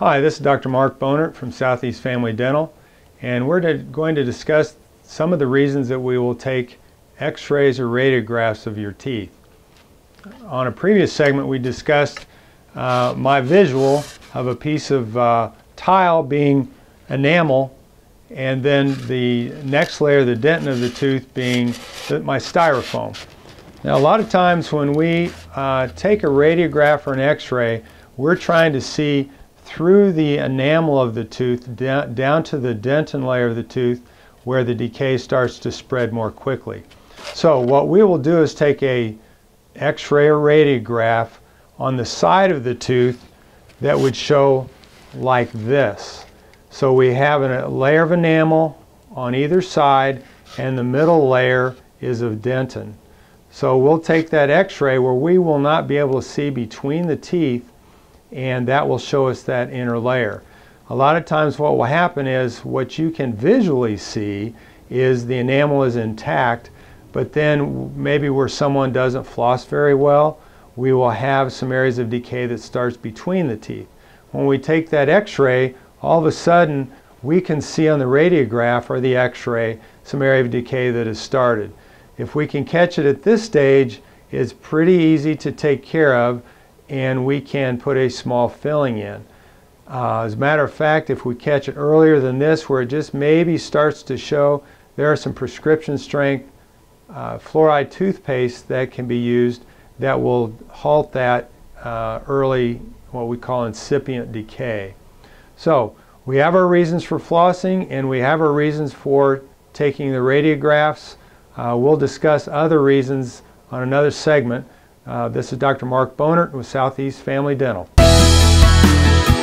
Hi, this is Dr. Mark Bonert from Southeast Family Dental, and we're going to discuss some of the reasons that we will take x-rays or radiographs of your teeth. On a previous segment we discussed my visual of a piece of tile being enamel, and then the next layer, the dentin of the tooth, being my styrofoam. Now a lot of times when we take a radiograph or an x-ray, we're trying to see through the enamel of the tooth down to the dentin layer of the tooth, where the decay starts to spread more quickly. So what we will do is take a x-ray or radiograph on the side of the tooth that would show like this. So we have a layer of enamel on either side, and the middle layer is of dentin. So we'll take that x-ray where we will not be able to see between the teeth, and that will show us that inner layer. A lot of times what will happen is what you can visually see is the enamel is intact, but then maybe where someone doesn't floss very well, we will have some areas of decay that starts between the teeth. When we take that x-ray, all of a sudden we can see on the radiograph or the x-ray some area of decay that has started. If we can catch it at this stage, it's pretty easy to take care of, and we can put a small filling in. As a matter of fact, if we catch it earlier than this, where it just maybe starts to show, there are some prescription strength fluoride toothpaste that can be used that will halt that early, what we call incipient decay. So we have our reasons for flossing, and we have our reasons for taking the radiographs. We'll discuss other reasons on another segment. This is Dr. Mark Bonert with Southeast Family Dental.